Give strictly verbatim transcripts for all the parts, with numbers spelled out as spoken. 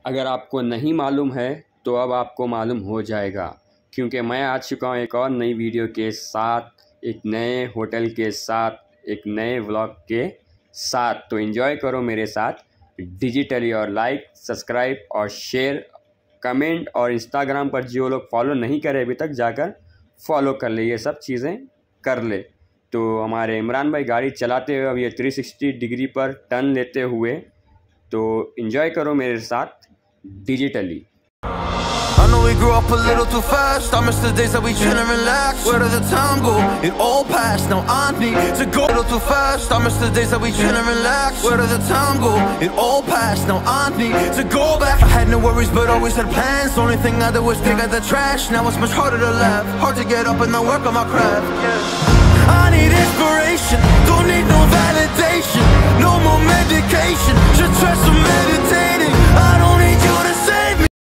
अगर आपको नहीं मालूम है तो अब आपको मालूम हो जाएगा, क्योंकि मैं आ चुका हूँ एक और नई वीडियो के साथ, एक नए होटल के साथ, एक नए व्लॉग के साथ। तो एंजॉय करो मेरे साथ डिजिटली, और लाइक, सब्सक्राइब और शेयर, कमेंट, और इंस्टाग्राम पर जो लोग फॉलो नहीं करे अभी तक जाकर फॉलो कर ले, ये सब चीज़ें कर ले। तो हमारे इमरान भाई गाड़ी चलाते हुए अब ये थ्री सिक्सटी डिग्री पर टर्न लेते हुए, तो एंजॉय करो मेरे साथ digitally. I know we grew up a little too fast. I miss the days that we chill and relax. Where did the time go? It all passed. Now I need to go a little too fast. I miss the days that we chill and relax. Where did the time go? It all passed. Now I need to go back. I had no worries but always had plans. Only thing I did was dig out the trash. Now it's much harder to laugh. Hard to get up and then work on my craft. Yeah. I need inspiration. Don't need no validation. No more medication. Just try some meditating. I don't need you to save me.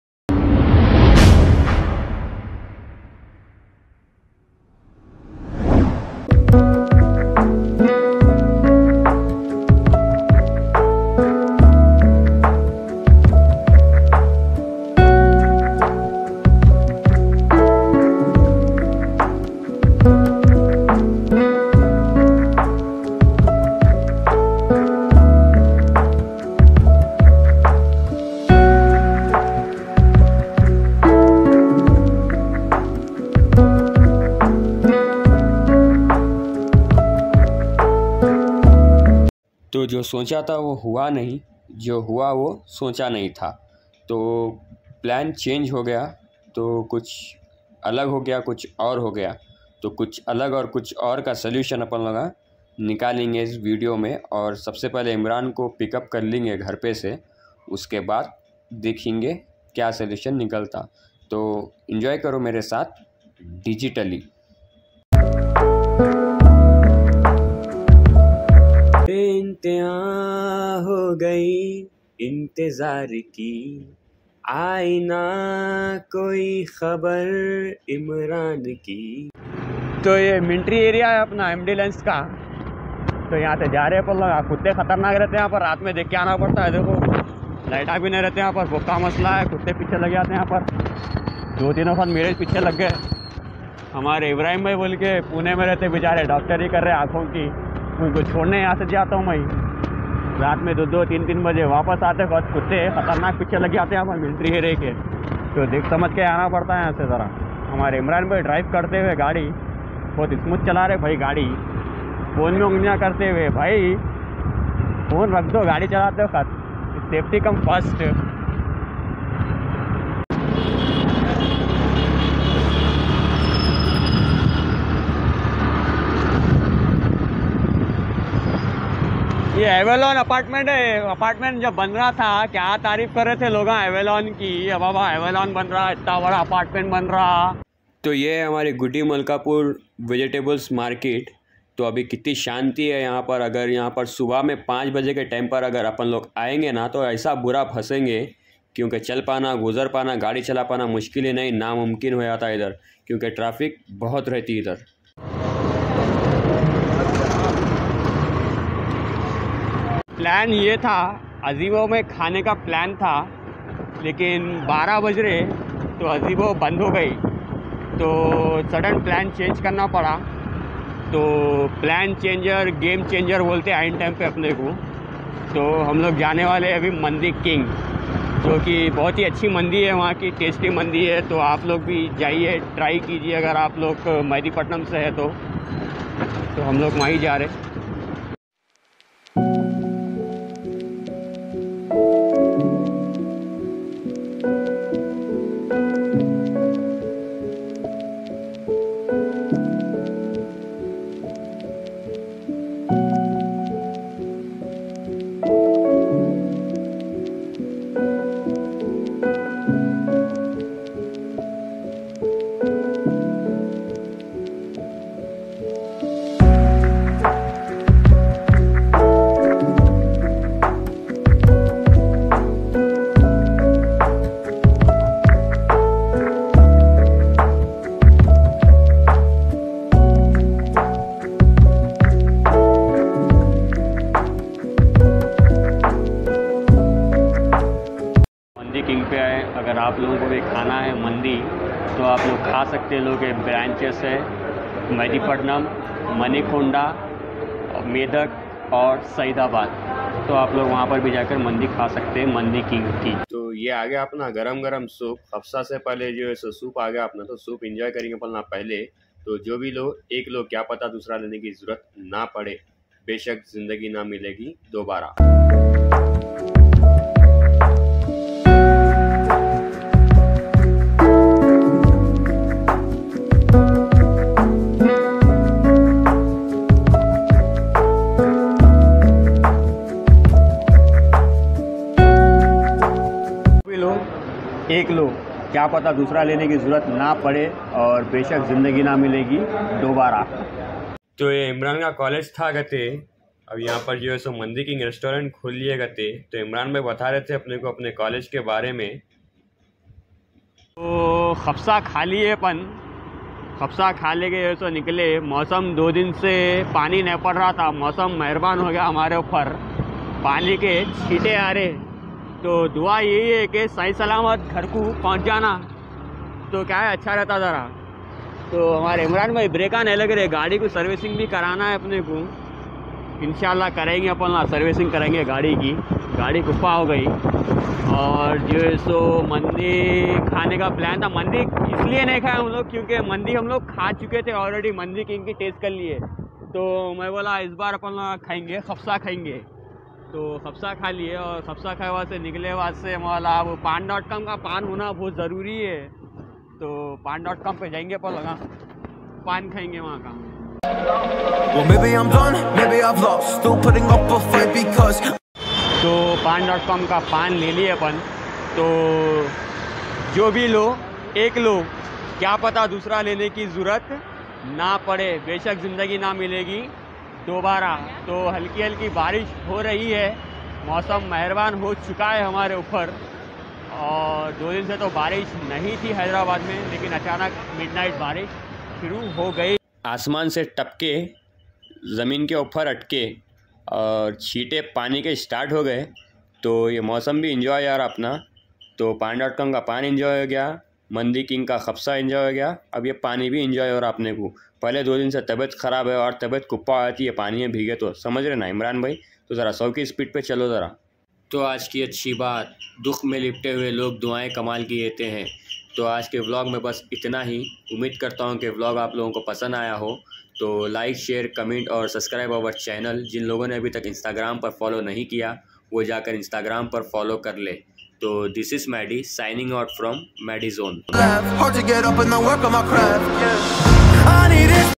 तो जो सोचा था वो हुआ नहीं, जो हुआ वो सोचा नहीं था। तो प्लान चेंज हो गया, तो कुछ अलग हो गया, कुछ और हो गया। तो कुछ अलग और कुछ और का सलूशन अपन लोग निकालेंगे इस वीडियो में। और सबसे पहले इमरान को पिकअप कर लेंगे घर पे से, उसके बाद देखेंगे क्या सलूशन निकलता। तो एंजॉय करो मेरे साथ डिजिटली। इंतहा हो गई इंतज़ार की, आई ना कोई खबर इमरान की। तो ये मिलिट्री एरिया है अपना एम्बुलेंस का। तो यहाँ से जा रहे हैं पर लोग, कुत्ते खतरनाक रहते हैं यहाँ पर, रात में देख के आना पड़ता है। देखो लाइटा भी नहीं रहते यहाँ पर, वो का मसला है, कुत्ते पीछे लग जाते हैं यहाँ पर। दो तीनों साथ मेरे पीछे लग गए। हमारे इब्राहिम भाई बोल के पुणे में रहते बेचारे, डॉक्टरी कर रहे आँखों की। उनको छोड़ने यहाँ से जाता हूँ मैं, रात में दो दो तीन तीन बजे वापस आते वक्त कुत्ते खतरनाक पीछे लग जाते हैं यहाँ पर मिलिट्री एरिया के। तो देख समझ के आना पड़ता है यहाँ से ज़रा। हमारे इमरान भाई ड्राइव करते हुए गाड़ी बहुत स्मूथ चला रहे भाई गाड़ी, फ़ोन में उंगलियाँ करते हुए। भाई फ़ोन रख दो गाड़ी चलाते वक्त, सेफ्टी कम फर्स्ट। ये एवेलॉन अपार्टमेंट है। अपार्टमेंट जब बन रहा था क्या तारीफ कर रहे थे लोग एवेलॉन की, अब बाबा एवेलॉन बन रहा, इतना बड़ा अपार्टमेंट बन रहा। तो ये है हमारी गुड्डी मलकापुर वेजिटेबल्स मार्केट। तो अभी कितनी शांति है यहाँ पर। अगर यहाँ पर सुबह में पाँच बजे के टाइम पर अगर अपन लोग आएंगे ना, तो ऐसा बुरा फंसेंगे, क्योंकि चल पाना, गुजर पाना, गाड़ी चला पाना मुश्किल ही नहीं, नामुमकिन हो जाता है इधर, क्योंकि ट्रैफिक बहुत रहती है इधर। प्लान ये था, अजीबो में खाने का प्लान था, लेकिन बारह बज रहे तो अजीबो बंद हो गई। तो सडन प्लान चेंज करना पड़ा। तो प्लान चेंजर गेम चेंजर बोलते हैं आइन टाइम पे अपने को। तो हम लोग जाने वाले हैं अभी मंदी किंग, जो कि बहुत ही अच्छी मंदी है, वहाँ की टेस्टी मंदी है। तो आप लोग भी जाइए, ट्राई कीजिए अगर आप लोग मेहदीपट्टनम से है तो। तो हम लोग वहीं जा रहे हैं। मंदी किंग पे आए। अगर आप लोगों को भी खाना है मंदी तो आप लोग खा सकते हैं। लोग के ब्रांचेस है मेहदीपट्टनम, मणिकोंडा, मेदक और सईदाबाद, तो आप लोग वहाँ पर भी जाकर मंदी खा सकते हैं मंदी किंग की। तो ये आ गया अपना गरम गरम सूप। हफ्सा से पहले जो है सो सूप आ गया अपना, तो सूप एंजॉय करेंगे पलना पहले। तो जो भी लोग एक लोग क्या पता दूसरा लेने की ज़रूरत ना पड़े, बेशक ज़िंदगी ना मिलेगी दोबारा। एक लो क्या पता दूसरा लेने की ज़रूरत ना पड़े और बेशक ज़िंदगी ना मिलेगी दोबारा। तो ये इमरान का कॉलेज था गते, अब यहाँ पर जो है सो मंदी किंग रेस्टोरेंट खोल लिए गते। तो इमरान भाई बता रहे थे अपने को अपने कॉलेज के बारे में। तो खफसा खा लिए अपन, खफसा खा ले गए तो निकले। मौसम दो दिन से पानी नहीं पड़ रहा था, मौसम मेहरबान हो गया हमारे ऊपर, पानी के छींटे आ रहे। तो दुआ यही है कि सही सलामत घर को पहुंच जाना, तो क्या है अच्छा रहता ज़रा। तो हमारे इमरान भाई ब्रेका नहीं लग रहे, गाड़ी को सर्विसिंग भी कराना है अपने को, इंशाल्लाह करेंगे अपन ना, सर्विसिंग करेंगे गाड़ी की। गाड़ी कुप्पा हो गई और जो है सो मंदी खाने का प्लान था। मंदी इसलिए नहीं खाए हम लोग क्योंकि मंदी हम लोग खा चुके थे ऑलरेडी, मंदी किंग की टेस्ट कर लिए। तो मैं बोला इस बार अपन खाएंगे खफसा खाएंगे, तो खफसा खा लिए। और खफसा खाए वहाँ से निकले, वहाँ से मौला वो पान डॉट कॉम का पान होना बहुत ज़रूरी है। तो पान डॉट कॉम पे जाएंगे पर लगा पान खाएंगे वहाँ का। Well, maybe I'm done, maybe I've lost, still putting up a fight because तो पान डॉट कॉम का पान ले लिए अपन। तो जो भी लो एक लो, क्या पता दूसरा लेने की ज़रूरत ना पड़े, बेशक ज़िंदगी ना मिलेगी दोबारा। तो हल्की हल्की बारिश हो रही है, मौसम मेहरबान हो चुका है हमारे ऊपर। और दो दिन से तो बारिश नहीं थी हैदराबाद में, लेकिन अचानक मिडनाइट बारिश शुरू हो गई। आसमान से टपके ज़मीन के ऊपर अटके और छींटे पानी के स्टार्ट हो गए। तो ये मौसम भी इंजॉय यार अपना। तो पान डॉट कॉम का पान इंजॉय हो गया, मंदी किंग का खफसा इंजॉय हो गया, अब ये पानी भी इंजॉय हो रहा अपने को। पहले दो दिन से तबीयत ख़राब है और तबीयत कुप्पा आती है पानी में भीगे, तो समझ रहे ना इमरान भाई। तो ज़रा सौ की स्पीड पे चलो ज़रा। तो आज की अच्छी बात, दुख में लिपटे हुए लोग दुआएं कमाल की देते हैं। तो आज के व्लॉग में बस इतना ही। उम्मीद करता हूँ कि व्लॉग आप लोगों को पसंद आया हो। तो लाइक शेयर कमेंट और सब्सक्राइब अवर चैनल। जिन लोगों ने अभी तक इंस्टाग्राम पर फॉलो नहीं किया वो जाकर इंस्टाग्राम पर फॉलो कर ले। तो this is Maddy signing out from Maddy zone.